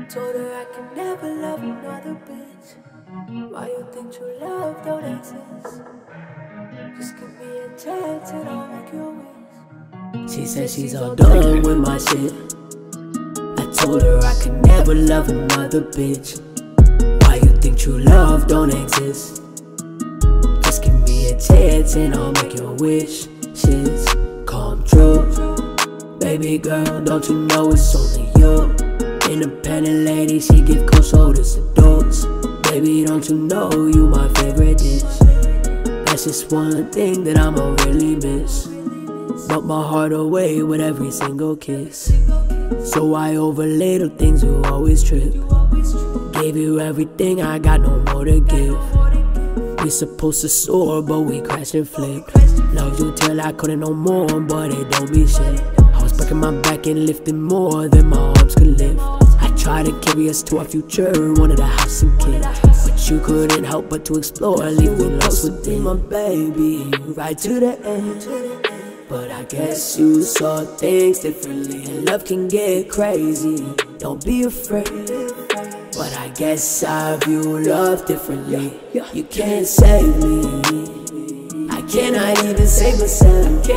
Told her I could never love another bitch. Why you think true love don't exist? Just give me a chance and I'll make your wish. She said she's all done with my shit. I told her I could never love another bitch. Why you think true love don't exist? Just give me a chance and I'll make your wish. Shit's come true. Baby girl, don't you know it's only you? Independent lady, she give cold shoulders to adults. Baby, don't you know you my favorite dish? That's just one thing that I'ma really miss. Bump my heart away with every single kiss. So why over little things you always trip? Gave you everything, I got no more to give. We supposed to soar, but we crash and flip. Loved you till I couldn't no more, but it don't be shit. I was breaking my back and lifting more than my arms could lift. I tried to carry us to our future, wanted a house and kids, but you couldn't help but to explore, leave me lost within. My baby, right to the end. But I guess you saw things differently, and love can get crazy, don't be afraid. But I guess I view love differently. You can't save me, I cannot even save myself.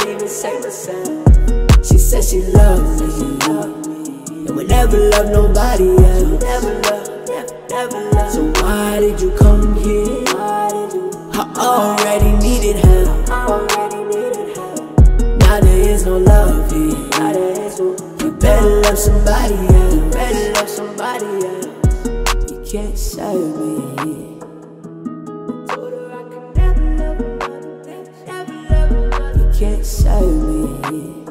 She said she loves me, and would never love nobody else. Never love. So why did you come here? I already needed help. Now there is no love here. You better love somebody else. You can't save me. You can't save me.